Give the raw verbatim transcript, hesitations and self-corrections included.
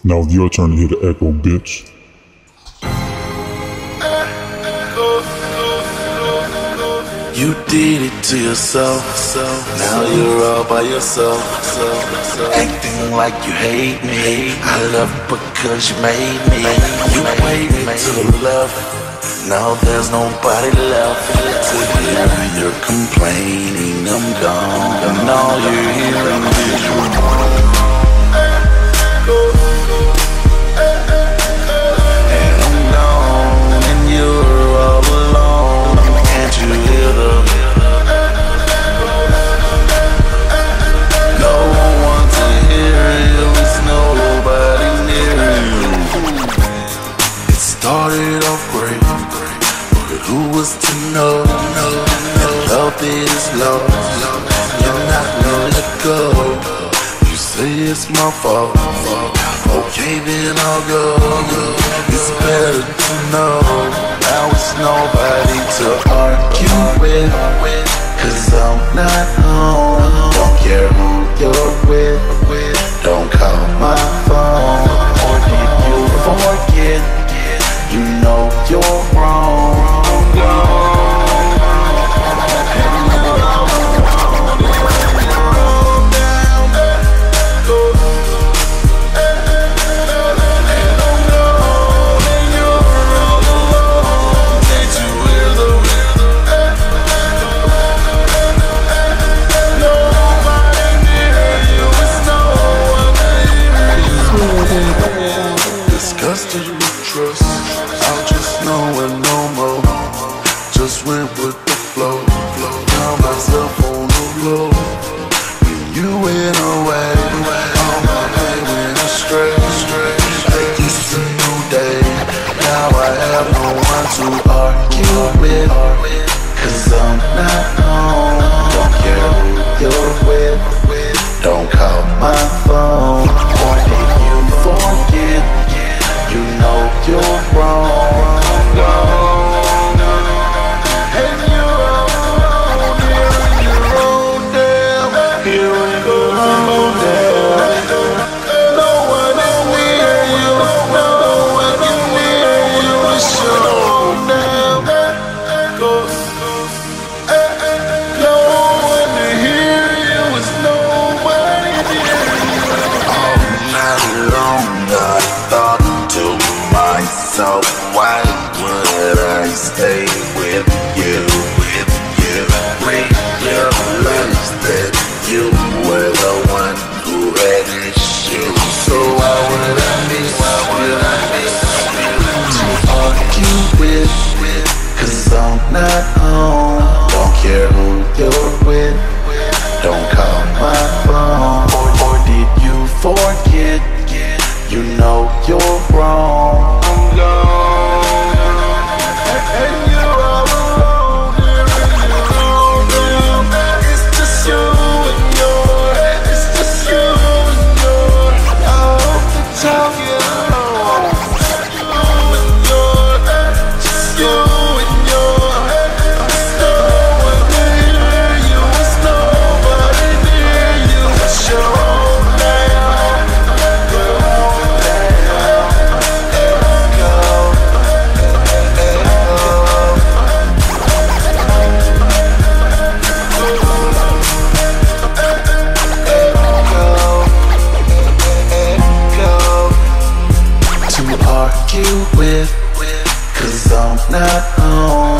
Now it's your turn to hit the echo, bitch. You did it to yourself, now you're all by yourself, acting like you hate me. I love because you made me. You played me to the left, now there's nobody left to hear. You're complaining, I'm gone, and all you're hearing is and I'm gone, and you're all alone. Can't you hear the no one to hear you, it's nobody near you. It started off great, but who was to know that love is love? You're not gonna let go. You say it's my fault, okay then I'll go. It's better to know now it's nobody to argue with, cause I'm not home. Don't care who you're with, don't call my phone. Or did you forget? You know you're wrong. Disgusted with trust, I just know it no more. Just went with the flow, found myself on the floor. When you went away, all my day went astray. Like it's a new day, now I have no one to argue with, cause I'm not home. Don't care who you're with, don't call my phone. Or did you forget? You know you're wrong, wrong. And you're alone here in your own damn, here in your own damn. No one is near you, no one is near you. It's your own damn. No one to hear you, it's nobody near you. All night long I thought to myself, why would I stay with you? With you, realize that you were the one who had issues. So why would I miss you? To argue with, cause I'm not home. Don't care who you're with, don't call my phone. Or, or did you forget? You know you're wrong. I'm gone, and you're all alone here in your own damn. It's just you and your, it's just you and your. I hope that y'all get along. You and your, just you and your. There's no one near you, there's nobody near you. It's your own damn. With, cause I'm not home.